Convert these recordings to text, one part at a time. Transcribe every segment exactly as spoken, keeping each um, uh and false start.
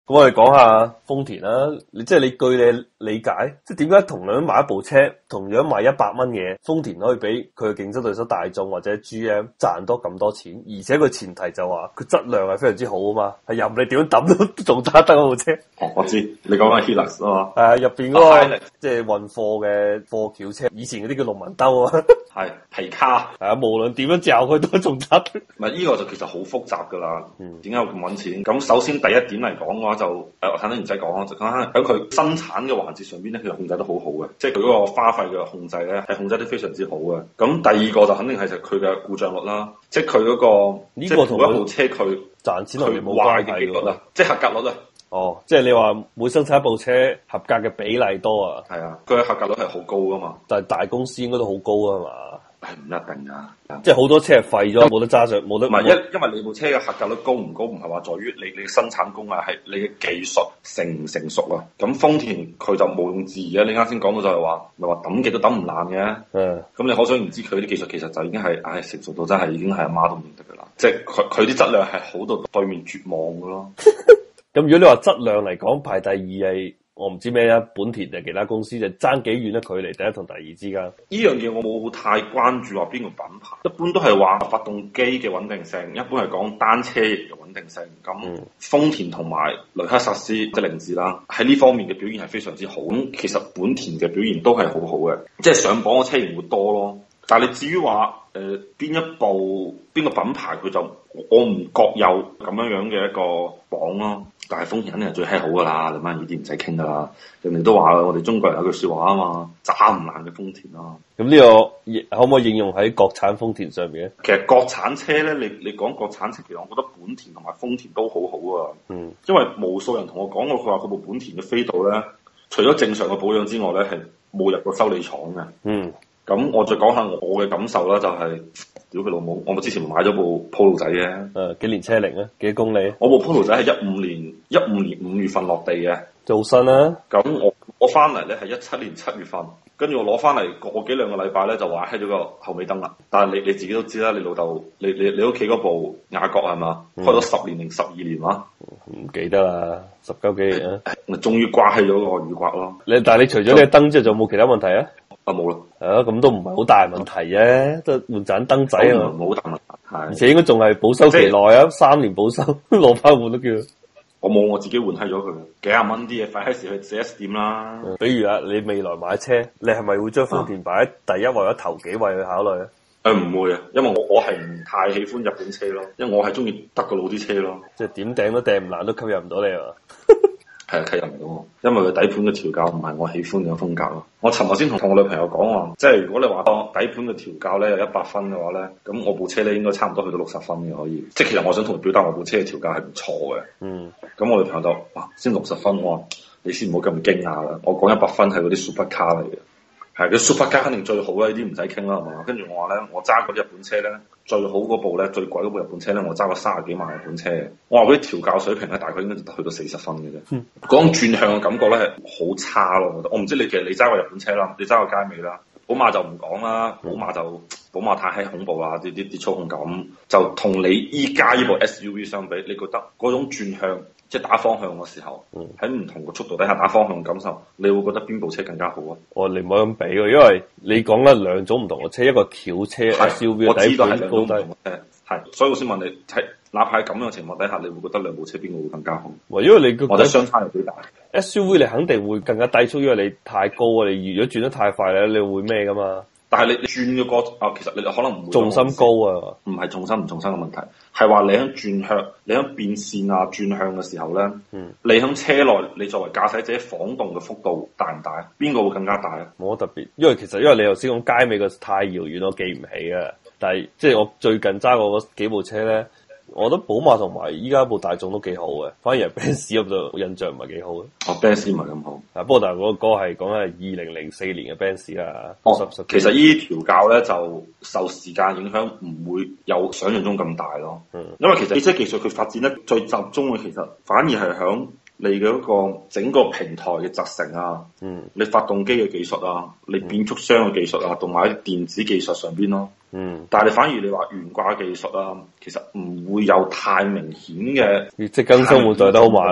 咁我哋講下豐田啦，你即係你據你理解，即係點解同樣買一部車，同樣賣一百蚊嘢，豐田可以比佢嘅競爭對手大眾或者 G M 賺多咁多錢，而且佢前提就話佢質量係非常之好啊嘛，係任你點樣抌都仲揸得嗰部車。 哦，我知你講緊 Hilux 啊嘛， 係啊，入邊嗰個即係運貨嘅貨轎車，以前嗰啲叫農民兜啊， 係皮卡， 係啊，無論點樣嚼佢都仲揸得。 唔係呢個就其實好複雜噶啦，點解會咁揾錢？咁首先第一點嚟講嘅話就誒，我睇得唔使講啦，就講喺佢生產嘅環節上邊咧，其實控制得好好嘅，即係佢嗰個花費嘅控制咧係控制得非常之好嘅。咁第二個就肯定係就佢嘅故障率啦，即係佢嗰個呢個同一部車佢賺錢同佢冇壞關係嘅率啊，即係合格率啊。 哦，即係你話每生產一部車合格嘅比例多啊？ 係啊，佢嘅合格率係好高噶嘛， 但係大公司應該都好高啊嘛。 係唔一定噶， 即係好多車係廢咗，冇得揸上，冇得。 唔係，因因為你部車嘅合格率高唔高，唔係話在於你你嘅生產工藝，係你嘅技術成唔成熟啊。咁豐田佢就毋庸置疑啊！你啱先講到就係話，咪話抌極都抌唔爛嘅。嗯。咁你可想而知佢啲技術其實就已經係，唉、哎，成熟到真係已經係阿媽都唔認得噶啦。即係佢佢啲質量係好到對面絕望噶咯。 咁如果你話質量嚟講排第二係。我唔知咩啊，本田定其他公司就爭幾遠咧？距離第一同第二之間， 呢樣嘢我冇太關注話邊個品牌，一般都係話發動機嘅穩定性，一般係講單車型嘅穩定性。咁、嗯、豐田同埋雷克薩斯即係凌志啦，喺呢方面嘅表現係非常之好。咁其實本田嘅表現都係好好嘅，即係上榜嘅車型會多咯。但係你至於話誒邊一部邊個品牌佢就我唔覺有咁樣樣嘅一個榜咯。但係豐田肯定係最閪好噶啦，你媽呢啲唔使傾噶啦。人哋都話我哋中國人有句説話啊嘛，揸唔爛嘅豐田咯。 咁呢個可唔可以應用喺國產豐田上面咧？ 其實國產車咧，你你講國產車，其實我覺得本田同埋豐田都好好啊。嗯，因為無數人同我講過，佢話佢部本田嘅飛度咧，除咗正常嘅保養之外咧，係冇入過修理廠嘅。嗯。咁我再講下我嘅感受啦，就係、是，屌佢老母，我咪之前買咗部 Polo 仔嘅，誒、 呃、幾年車齡啊？幾多公里？ 我部 Polo 仔係一五年一五年五月份落地嘅， 就好新啦。 咁我我翻嚟咧係一七年七月份，跟住我攞翻嚟過幾兩個禮拜咧就壞咗個後尾燈啦。但係你你自己都知啦，你老豆你你你屋企嗰部雅閣係嘛，開咗十年定十二年哇？ 唔記得啦，十九幾年啊， 咪終於刮起咗個雨刮咯。 你但係你除咗呢個燈之後，仲有冇其他問題啊？ 啊冇啦， 係啊，咁都唔係好大問題啫，都換盞燈仔啊， 冇大問題，係而且應該仲係保修期內啊，即三年保修攞翻換都叫。 我冇，我自己換閪咗佢，幾廿蚊啲嘢，快閪時去四 S 店啦。 比如啊，你未來買車，你係咪會將豐田擺喺第一位或者頭幾位去考慮啊？ 誒唔會啊，因為我我係唔太喜歡日本車咯，因為我係中意德國佬啲車咯。 即係點掟都掟唔爛，都吸引唔到你啊！ 係啊，吸引唔到我，因為佢底盤嘅調教唔係我喜歡嘅風格咯。我尋日先同同我女朋友講話，即係如果你話底盤嘅調教咧有一百分嘅話咧，咁我部車咧應該差唔多去到六十分嘅可以。即係其實我想同佢表達我部車嘅調教係唔錯嘅。嗯。咁我女朋友就哇先六十分，我話你先唔好咁驚訝啦。我講一百分係嗰啲 super car 嚟嘅。係，佢 super car 肯定最好啦，呢啲唔使傾啦，係嘛？跟住我話咧，我揸嗰啲日本車咧，最好嗰部咧，最貴嗰部日本車咧，我揸過三十幾萬日本車。我話嗰啲調教水平咧，大概應該就去到四十分嘅啫。嗰、嗯、種轉向嘅感覺咧係好差咯，我覺得。我唔知你其實你揸過日本車啦，你揸過佳美啦，寶馬就唔講啦，寶馬就寶馬太閪恐怖啦，啲啲啲操控感就同你依家呢部 S U V 相比，你覺得嗰種轉向？即係打方向嘅時候，喺唔同嘅速度底下打方向感受，你會覺得邊部車更加好啊？ 哦，你唔好咁比喎，因為你講緊兩種唔同嘅車，一個轎車 S U V 底盤高低， 係，所以我先問你，係哪怕喺咁樣嘅情況底下，你會覺得兩部車邊個會更加好？ 因為你或者相差有幾大 ？S U V 你肯定會更加低速，因為你太高啊！你如果轉得太快咧，你會咩噶嘛？ 但係你轉嘅過啊，其實你可能唔會重心高啊， 唔係重心唔重心嘅問題，係話你喺轉向、你喺變線啊、轉向嘅時候咧，嗯、你喺車內你作為駕駛者晃動嘅幅度大唔大？邊個會更加大啊？ 冇乜特別，因為其實因為你頭先講佳美個太遙遠，我記唔起啊。但係即係我最近揸過嗰幾部車咧。我覺得寶馬同埋依家部大眾都幾好嘅，反而係 Benz 入度印象唔係幾好嘅。 哦 Benz 唔係咁好。 啊，不過但係嗰個歌係講係二零零四年嘅 Benz 啊。 哦，其實呢啲調教咧就受時間影響，唔會有想象中咁大咯。嗯。因為其實汽車技術佢發展得最集中嘅，其實反而係響你嘅一個整個平台嘅集成啊。嗯。你發動機嘅技術啊，你變速箱嘅技術啊，同埋啲電子技術上邊咯。嗯，但係你反而你話懸掛技術啊，其實唔會有太明顯嘅， 即係更新換代得好慢啦。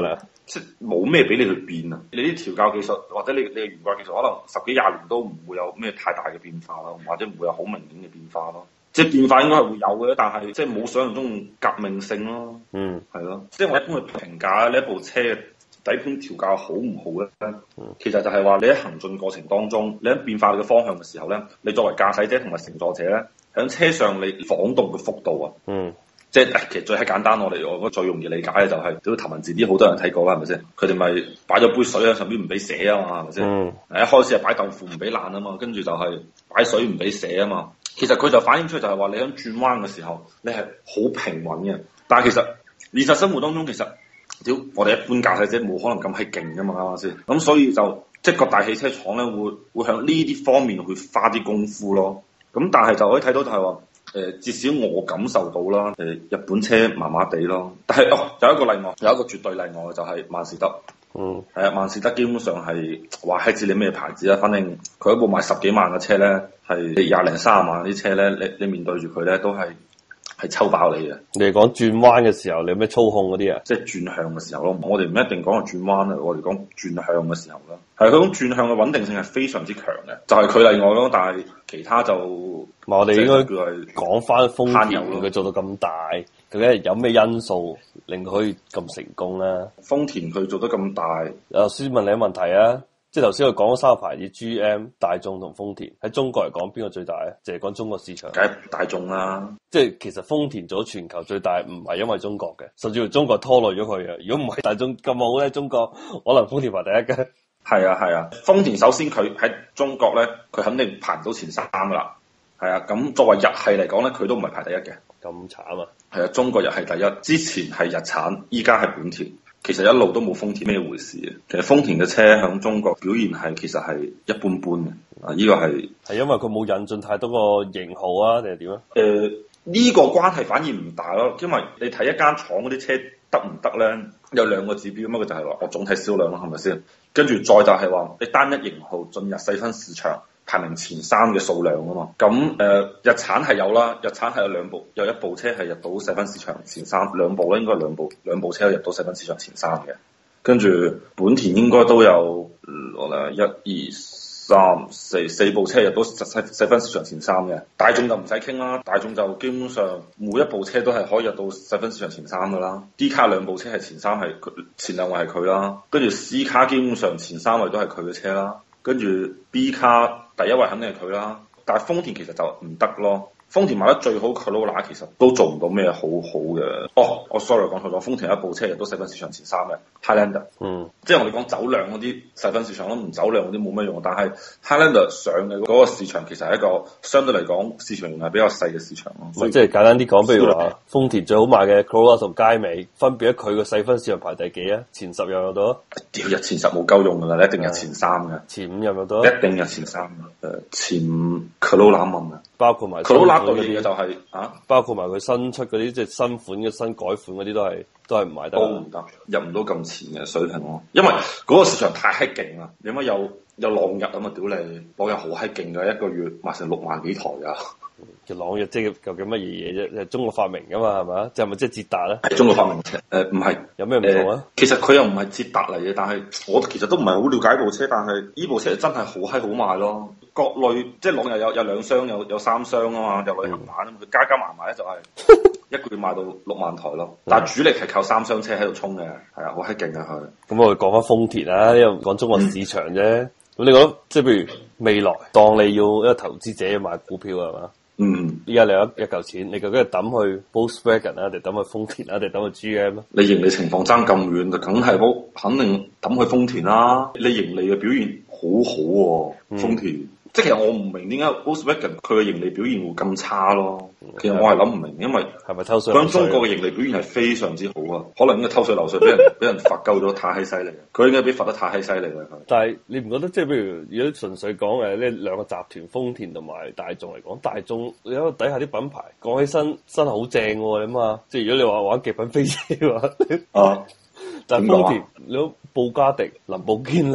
即係冇咩俾你去變啊！你啲調教技術或者你你嘅懸掛技術，可能十幾廿年都唔會有咩太大嘅變化咯，或者唔會有好明顯嘅變化咯。即係變化應該係會有嘅，但係即係冇想象中革命性咯。嗯，係咯。即係我一般去評價呢一部車嘅底盤調教好唔好咧？嗯、其實就係話你喺行進過程當中，你喺變化你嘅方向嘅時候咧，你作為駕駛者同埋乘坐者咧，喺車上你晃動嘅幅度啊。嗯。即係其實最係簡單，我哋我覺得最容易理解嘅就係、是，都頭文字 D 好多人睇過啦，係咪先？佢哋咪擺咗杯水喺上邊唔俾瀉啊嘛，係咪先？嗯。一開始係擺豆腐唔俾爛啊嘛，跟住就係擺水唔俾瀉啊嘛。其實佢就反映出就係話你喺轉彎嘅時候，你係好平穩嘅。但係其實現實生活當中，其實屌我哋一般駕駛者冇可能咁係勁噶嘛，啱唔啱先？咁所以就即係各大汽車廠咧，會會向呢啲方面去花啲功夫咯。咁但係就可以睇到就係話。誒，至少我感受到啦，誒，日本車麻麻地咯，但係哦，有一個例外，有一個絕對例外就係萬事得，嗯，係啊，萬事得基本上係話係知你咩牌子啦，反正佢一部賣十幾萬嘅車咧，係廿零三十萬啲車咧，你你面對住佢咧都係係抽爆你嘅。你係講轉彎嘅時候，你有咩操控嗰啲啊？即係轉向嘅時候咯，我哋唔一定講係轉彎啊，我哋講轉向嘅時候啦。係嗰種轉向嘅穩定性係非常之強嘅，就係、是、佢例外咯，但係其他就。我哋應該講翻豐田佢做到咁大，究竟係有咩因素令佢可以咁成功咧？豐田佢做得咁大，誒，先問你一個問題啊！即係頭先我講咗三個牌子 G M、大眾同豐田，喺中國嚟講邊個最大咧？淨係講中國市場，梗係大眾啦。即係其實豐田做咗全球最大，唔係因為中國嘅，甚至乎中國拖累咗佢嘅。如果唔係大眾咁好咧，中國可能豐田排第一嘅。係啊係啊，豐田首先佢喺中國咧，佢肯定排唔到前三噶啦。係啊，咁作為日系嚟講咧，佢都唔係排第一嘅。咁慘啊！係啊，中國日系第一，之前係日產，依家係本田。其實一路都冇豐田咩回事嘅。其實豐田嘅車響中國表現係其實係一般般嘅。啊，呢個係係因為佢冇引進太多個型號啊，定係點啊？誒、呃，呢、這個關係反而唔大咯，因為你睇一間廠嗰啲車得唔得咧，有兩個指標，一個就係話我總體銷量咯，係咪先？跟住再就係話你單一型號進入細分市場。排名前三嘅數量啊嘛，咁誒、呃、日產係有啦，日產係有兩部，有一部車係入到細分市場前三，兩部咧應該係兩部，兩部車入到細分市場前三嘅。跟住本田應該都有我咧一二三四四部車入到細細分市場前三嘅。大眾就唔使傾啦，大眾就基本上每一部車都係可以入到細分市場前三噶啦。D 卡兩部車係前三，係前兩位係佢啦，跟住 C 卡基本上前三位都係佢嘅車啦。跟住 B 卡第一位肯定係佢啦，但係豐田其實就唔得咯。豐田賣得最好 Corolla 其實都做唔到咩好好嘅。哦，我 sorry 講錯咗，豐田有一部車亦都細分市場前三嘅 Highlander。嗯，即係我哋講走量嗰啲細分市場都唔走量嗰啲冇乜用，但係 Highlander 上嘅嗰個市場其實係一個相對嚟講市場係比較細嘅市場咯。所以即係簡單啲講，譬如話豐田最好賣嘅 Corolla 同佳美，分別喺佢個細分市場排第幾啊？前十有冇到？屌，入前十冇夠用噶啦，你一定入前三嘅。前五有冇到？一定入前三嘅。誒，前五 Corolla 問啊，包括埋 Corolla 對應嘅就係、是、啊，包括埋佢新出嗰啲即係新款嘅新改款嗰啲都係都係唔買得，都唔得，入唔到咁前嘅水平咯。因為嗰個市場太閪勁啦，點解有有朗日咁啊？屌你，朗日好閪勁嘅，一個月賣成六萬幾台啊！其實朗日即係究竟乜嘢嘢啫？係中國發明噶嘛，係咪？即係咪即係捷達咧？係中國發明車，誒唔係，有咩唔同啊？其實佢又唔係捷達嚟嘅，但係我其實都唔係好了解部車，但係呢部車真係好閪好賣咯。各類即係朗日有有兩箱有有三箱啊嘛，有旅行版啊嘛，佢加加埋埋咧就係一個月賣到六萬台咯。但係主力係靠三箱車喺度衝嘅，係啊，好閪勁啊佢。咁我哋講翻豐田啦，因為講中國市場啫。咁、嗯、你覺得即係譬如未來當你要一個投資者買股票係嘛？嗯，依家你有一嚿錢，你究竟係抌去 Volkswagen 啊，定抌去豐田啊，定抌去 G M 啊？你盈利情況爭咁遠，就梗係好肯定抌去豐田啦。你盈利嘅表現好好、啊、喎，嗯、豐田。即係其實我唔明點解 Volkswagen 佢嘅盈利表現會咁差咯。其實我係諗唔明，因為係咪偷稅？佢喺中國嘅盈利表現係非常之好啊，可能應該偷稅漏稅，俾人俾人罰夠咗太閪犀利。佢應該俾罰得太閪犀利啦。但係你唔覺得即係譬如如果純粹講誒呢兩個集團豐田同埋大眾嚟講，大眾你喺底下啲品牌講起身真係好正喎，你嘛？即係如果你話玩極品飛車嘅話，啊，但係豐田你都布加迪、林寶堅尼。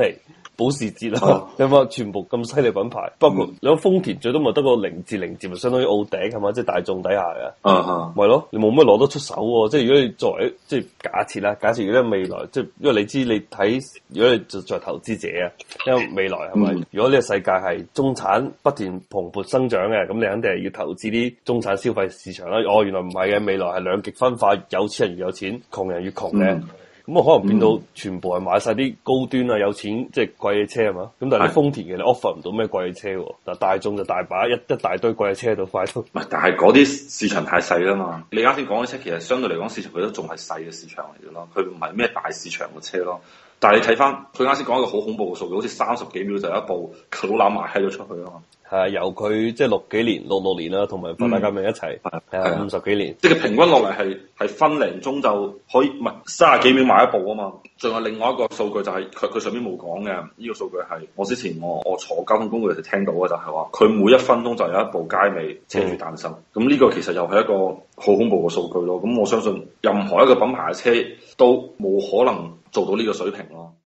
保時捷啦，你話全部咁犀利品牌，包括你講豐田最多咪得個凌志，凌志咪相當於奧迪係嘛，即係大眾底下嘅， 啊啊， 咪咯，你冇乜攞得出手喎。即係如果你作為即係假設啦，假設如果未來即係因為你知你睇，如果你做作為投資者啊，因為未來係咪？嗯、如果呢個世界係中產不斷蓬勃生長嘅，咁你肯定係要投資啲中產消費市場啦。哦，原來唔係嘅，未來係兩極分化，有錢人越有錢，窮人越窮嘅。嗯咁我可能變到全部係買晒啲高端啊，有錢即係貴嘅車係嘛？咁但係你豐田嘅你 offer 唔到咩貴嘅車喎，但係大眾就大把一一大堆貴嘅車喺度快到。 唔係，但係嗰啲市場太細啦嘛。你啱先講嘅車其實相對嚟講市場佢都仲係細嘅市場嚟嘅咯，佢唔係咩大市場嘅車咯。但係你睇翻佢啱先講一個好恐怖嘅數據，好似三十幾秒就有一部卡羅拉賣閪咗出去啊嘛。 係啊，由佢即係六幾年、六六年啦，同埋法拉革命一齊，係啊，五十幾年， 即係平均落嚟係係分零鐘就可以，唔係三十幾秒買一部啊嘛。仲有另外一個數據就係佢佢上面冇講嘅，呢、這個數據係我之前我我坐交通工具時聽到嘅，就係話佢每一分鐘就有一部街尾車主誕生。咁呢、嗯、個其實又係一個好恐怖嘅數據咯。咁我相信任何一個品牌嘅車都冇可能做到呢個水平咯。